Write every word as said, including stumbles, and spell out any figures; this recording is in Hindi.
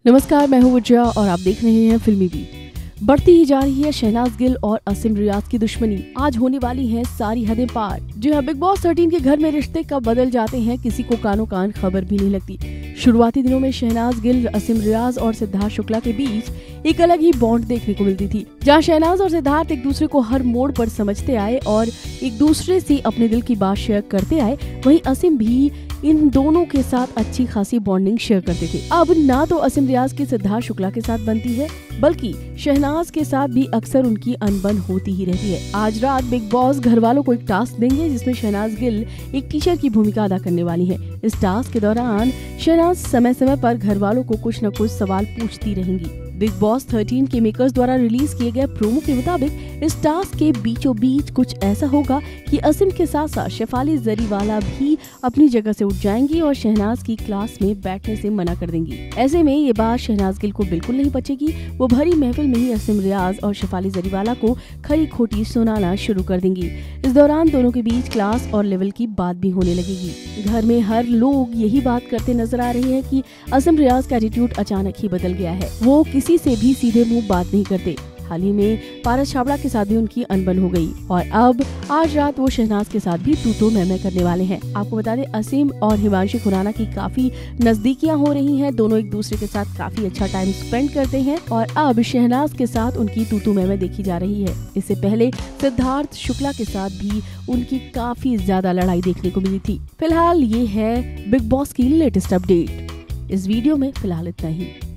नमस्कार, मैं हूँ विजया और आप देख रहे हैं फिल्मी बीट। बढ़ती ही जा रही है शहनाज गिल और असीम रियाज की दुश्मनी। आज होने वाली है सारी हदें पार। जी हाँ, बिग बॉस थर्टीन के घर में रिश्ते कब बदल जाते हैं किसी को कानो कान खबर भी नहीं लगती। शुरुआती दिनों में शहनाज गिल, असीम रियाज और सिद्धार्थ शुक्ला के बीच एक अलग ही बॉन्ड देखने को मिलती थी, जहां शहनाज और सिद्धार्थ एक दूसरे को हर मोड़ पर समझते आए और एक दूसरे से अपने दिल की बात शेयर करते आए। वहीं असीम भी इन दोनों के साथ अच्छी खासी बॉन्डिंग शेयर करते थे। अब ना तो असीम रियाज की सिद्धार्थ शुक्ला के साथ बनती है, बल्कि शहनाज के साथ भी अक्सर उनकी अनबन होती ही रहती है। आज रात बिग बॉस घर वालों को एक टास्क देंगे, जिसमें शहनाज गिल एक टीचर की भूमिका अदा करने वाली है। इस टास्क के दौरान शहनाज समय समय पर घर वालों को कुछ न कुछ सवाल पूछती रहेंगी। बिग बॉस थर्टीन के मेकर्स द्वारा रिलीज किए गए प्रोमो के मुताबिक इस टास्क के बीचों बीच कुछ ऐसा होगा कि असीम के साथ साथ शेफाली जरीवाला भी अपनी जगह से उठ जाएंगी और शहनाज की क्लास में बैठने से मना कर देंगी। ऐसे में ये बात शहनाज गिल को बिल्कुल नहीं बचेगी। वो भरी महफिल में ही असीम रियाज और शेफाली जरीवाला को खरी खोटी सुनाना शुरू कर देंगी। इस दौरान दोनों के बीच क्लास और लेवल की बात भी होने लगेगी। घर में हर लोग यही बात करते नजर आ रहे हैं कि असीम रियाज का एटीट्यूड अचानक ही बदल गया है। वो किसी से भी सीधे मुंह बात नहीं करते। हाल ही में पारस छाबड़ा के साथ भी उनकी अनबन हो गई और अब आज रात वो शहनाज के साथ भी तू तो मैं मैं करने वाले हैं। आपको बता दें, असीम और हिमांशी खुराना की काफी नजदीकियां हो रही हैं। दोनों एक दूसरे के साथ काफी अच्छा टाइम स्पेंड करते हैं और अब शहनाज के साथ उनकी तू तो मैं मैं देखी जा रही है। इससे पहले सिद्धार्थ शुक्ला के साथ भी उनकी काफी ज्यादा लड़ाई देखने को मिली थी। फिलहाल ये है बिग बॉस की लेटेस्ट अपडेट। इस वीडियो में फिलहाल इतना ही।